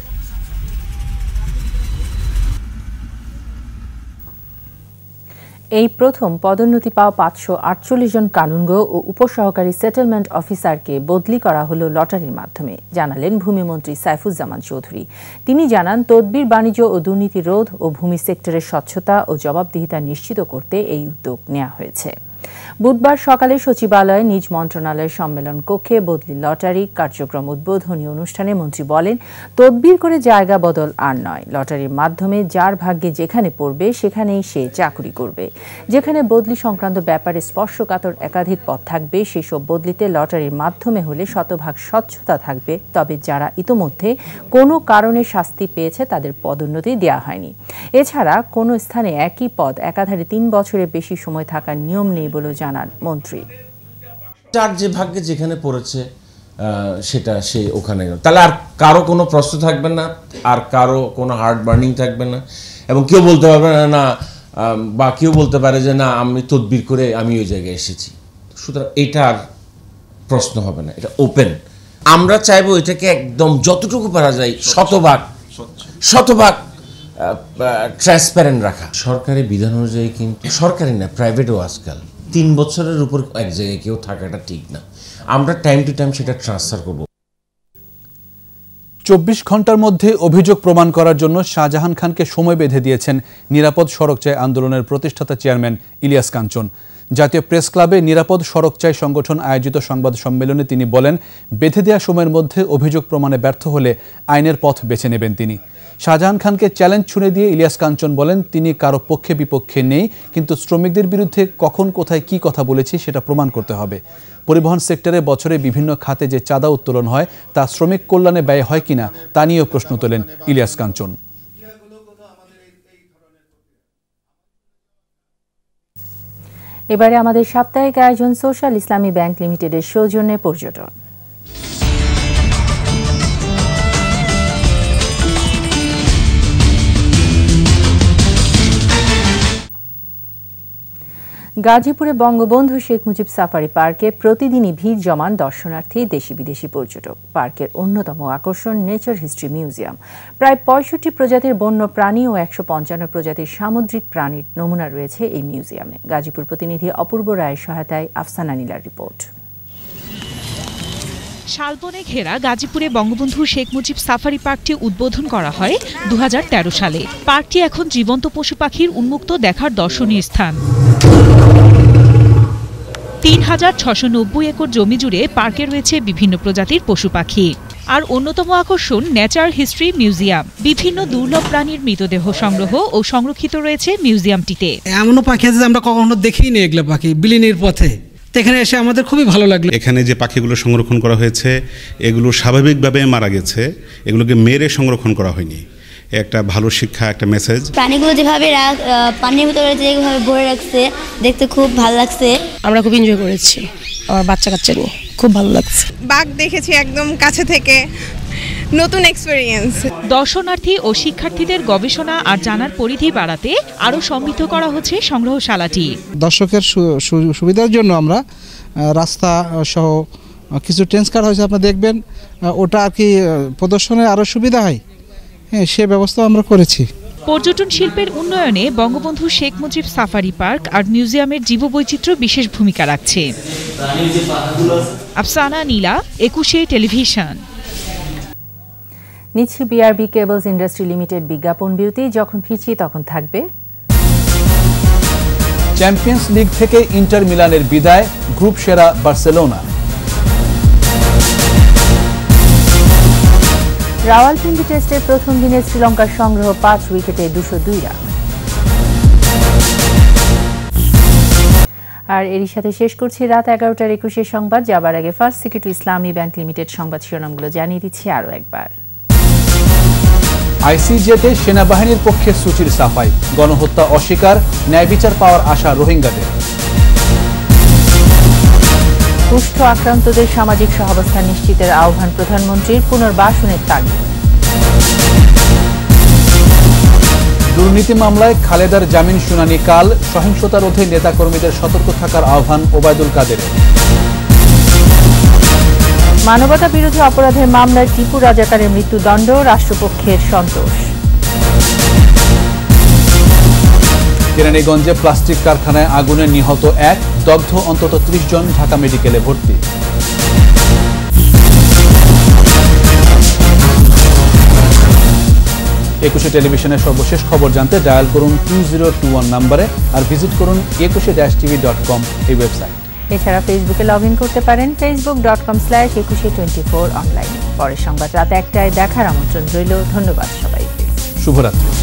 Speaker 2: এই প্রথম পদোন্নতি পাওয়া 548 জন কানুনগো ও উপসহকারী সেটেলমেন্ট অফিসারকে বদলি করা হলো লটারির মাধ্যমে, জানালেন ভূমিমন্ত্রী সাইফুজ্জামান চৌধুরী। তিনি জানান, তদবির, বাণিজ্য ও দুর্নীতি রোধ ও ভূমি সেক্টরের স্বচ্ছতা ও জবাবদিহিতা নিশ্চিত করতে এই উদ্যোগ নেওয়া হয়েছে। বুধবার সকালে সচিবালয়ে নিজ মন্ত্রণালয়ের সম্মেলন কক্ষে বদলি লটারি কার্যক্রম উদ্বোধনী অনুষ্ঠানে মন্ত্রী বলেন, তদবির করে জায়গা বদল আর নয়। লটারির মাধ্যমে যার ভাগ্যে যেখানে পড়বে সেখানেই সে চাকুরি করবে। যেখানে বদলি সংক্রান্ত ব্যাপারে স্পর্শকাতর একাধিক পথ থাকবে, সেসব বদলিতে লটারির মাধ্যমে হলে শতভাগ স্বচ্ছতা থাকবে। তবে যারা ইতোমধ্যে কোনো কারণে শাস্তি পেয়েছে তাদের পদোন্নতি দেওয়া হয়নি। এছাড়া কোনো স্থানে একই পদ একাধারে 3 বছরের বেশি সময় থাকার নিয়ম নেই বলে জানান মন্ত্রী।
Speaker 28: যার যে ভাগ্যে যেখানে পড়েছে সেটা সে ওখানে গেল, তাহলে আর কারো কোনো প্রশ্ন থাকবে না, আর কারো কোনো হার্ট বার্নিং থাকবে না, এবং কেউ বলতে পারবে না বা কেউ বলতে পারে যে না আমি তদবির করে আমি ওই জায়গায় এসেছি। সুতরাং এটা আর প্রশ্ন হবে না, এটা ওপেন। আমরা চাইবো এটাকে একদম যতটুকু পারা যায় শতভাগ ট্রান্সপারেন্ট রাখা। সরকারি বিধান অনুযায়ী, কিন্তু সরকারি না প্রাইভেটও আজকাল 3 বছরের উপর এক জায়গায় কেউ থাকাটা ঠিক না। আমরা টাইম টু টাইম সেটা ট্রান্সফার করব।
Speaker 1: 24 ঘন্টার মধ্যে অভিযোগ প্রমাণ করার জন্য শাহজাহান খানকে সময় বেঁধে দিয়েছেন নিরাপদ সড়ক চাই আন্দোলনের প্রতিষ্ঠাতা চেয়ারম্যান ইলিয়াস কাঞ্চন। জাতীয় প্রেস ক্লাবে নিরাপদ সড়ক চাই সংগঠন আয়োজিত সংবাদ সম্মেলনে তিনি বলেন, বেঁধে দেওয়া সময়ের মধ্যে অভিযোগ প্রমাণে ব্যর্থ হলে আইনের পথ বেছে নেবেন তিনি। শাহজাহান খানকে চ্যালেঞ্জ ছুড়ে দিয়ে ইলিয়াস কাঞ্চন বলেন, তিনি কারো পক্ষে বিপক্ষে নেই, কিন্তু শ্রমিকদের বিরুদ্ধে কখন কোথায় কি কথা বলেছি সেটা প্রমাণ করতে হবে। পরিবহন সেক্টরে বছরে বিভিন্ন খাতে যে চাঁদা উত্তোলন হয় তা শ্রমিক কল্যাণে ব্যয় হয় কিনা তা নিয়েও প্রশ্ন তোলেন ইলিয়াস কাঞ্চন।
Speaker 2: এবারে আমাদের সাপ্তাহিক আয়োজন সোশ্যাল ইসলামী ব্যাংক লিমিটেডের সৌজন্যে পর্যটন। গাজীপুরে বঙ্গবন্ধু শেখ মুজিব সাফারি পার্কে প্রতিদিনই ভিড় জমান দর্শনার্থী, দেশি বিদেশি পর্যটক। পার্কের অন্যতম আকর্ষণ নেচার হিস্ট্রি মিউজিয়াম। প্রায় 65 প্রজাতির বন্য প্রাণী ও 155 প্রজাতির সামুদ্রিক প্রাণীর নমুনা রয়েছে এই মিউজিয়ামে। গাজীপুর প্রতিনিধি অপূর্ব রায়ের সহায়তায় আফসানা নীলার রিপোর্ট।
Speaker 6: শালবনে ঘেরা গাজীপুরে বঙ্গবন্ধু শেখ মুজিব সাফারি পার্কটি উদ্বোধন করা হয় 2013 সালে। পার্কটি এখন জীবন্ত পশু পাখির উন্মুক্ত দেখার দর্শনীয় স্থান। 3690 একর জমি জুড়ে পার্কে রয়েছে বিভিন্ন প্রজাতির পশু পাখি। আর অন্যতম আকর্ষণ নেচার হিস্ট্রি মিউজিয়াম। বিভিন্ন দুর্লভ প্রাণীর মৃতদেহ সংগ্রহ ও সংরক্ষিত রয়েছে মিউজিয়ামটিতে।
Speaker 11: এমনও পাখি আছে আমরা কখনো দেখিনি, এগুলো পাখি বিলীনের পথে। এখানে এসে আমাদের খুবই ভালো লাগলো।
Speaker 12: এখানে যে পাখিগুলো সংরক্ষণ করা হয়েছে এগুলো স্বাভাবিকভাবে মারা গেছে, এগুলোকে মেরে সংরক্ষণ করা হয়নি। একটা ভালো শিক্ষা, একটা মেসেজ।
Speaker 14: প্রাণীগুলো যেভাবে পানির ভিতরে যেভাবে ভরে রাখছে দেখতে খুব ভালো লাগছে।
Speaker 15: আমরা খুব এনজয় করেছি আমার বাচ্চা কাচ্চা নিয়ে, খুব ভালো লাগছে।
Speaker 16: বাঘ দেখেছি একদম কাছে থেকে, নতুন এক্সপেরিয়েন্স।
Speaker 6: দর্শনার্থী ও শিক্ষার্থীদের গবেষণা আর জানার পরিধি বাড়াতে আরও সমৃদ্ধ করা হচ্ছে সংগ্রহশালাটি।
Speaker 17: দর্শকের সুবিধার জন্য আমরা রাস্তা সহ কিছু ট্রেন্স কার হয়েছে, আপনারা দেখবেন ওটা আর কি প্রদর্শনে আরও সুবিধা হয়, হ্যাঁ সে ব্যবস্থা আমরা করেছি।
Speaker 6: পর্যটন শিল্পের উন্নয়নে বঙ্গবন্ধু শেখ মুজিব সাফারি পার্ক আর মিউজিয়ামের জীববৈচিত্র্য বিশেষ ভূমিকা রাখছে। আফসানা নীলা, 21 টেলিভিশন।
Speaker 2: নিচ্ছি বিআরবি কেবলস ইন্ডাস্ট্রি লিমিটেড বিজ্ঞাপন বিরতি। যখন ফিরছি তখন থাকবে
Speaker 1: চ্যাম্পিয়ন্স লিগ থেকে ইন্টার মিলানের বিদায়, গ্রুপ সেরা বার্সেলোনা।
Speaker 2: রাওয়ালপিন্ডি টেস্টের প্রথম দিনে শ্রীলঙ্কার সংগ্রহ 5 উইকেটে 202 রান। আর এরই সাথে শেষ করছি রাত 11টার 21 সংবাদ। যাবার আগে first security Islami bank limited সংবাদ শিরোনামগুলো জানিয়ে দিচ্ছি আরও একবার।
Speaker 1: আইসিজেতে সেনাবাহিনীর পক্ষে সুচির সাফাই, গণহত্যা অস্বীকার, ন্যায় বিচার পাওয়ার আশা রোহিঙ্গাদের।
Speaker 2: কুষ্ঠ আক্রান্তদের সামাজিক সহাবস্থান নিশ্চিতের আহ্বান প্রধানমন্ত্রীর, পুনর্বাসনের তাগিদ।
Speaker 1: দুর্নীতি মামলায় খালেদার জামিন শুনানি কাল, সহিংসতা রোধে নেতাকর্মীদের সতর্ক থাকার আহ্বান ওবায়দুল কাদেরের।
Speaker 2: মানবতা বিরোধী অপরাধের মামলায় টিপু রাজাকারের মৃত্যুদণ্ড, রাষ্ট্রপক্ষের সন্তোষ।
Speaker 1: কেরানীগঞ্জে প্লাস্টিক কারখানায় আগুনে নিহত 1, দগ্ধ অন্তত 30 জন, ঢাকা মেডিকেলে ভর্তি। একুশে টেলিভিশনের সর্বশেষ খবর জানতে ডায়াল করুন 2021 নম্বরে আর ভিজিট করুন 21-tv.com এই ওয়েবসাইট।
Speaker 2: এছাড়া ফেসবুকে লগ ইন করতে পারেন facebook.com/2124 অনলাইন। পরের সংবাদ রাত 1টায় দেখার আমন্ত্রণ রইল। ধন্যবাদ সবাইকে,
Speaker 1: শুভরাত্রি।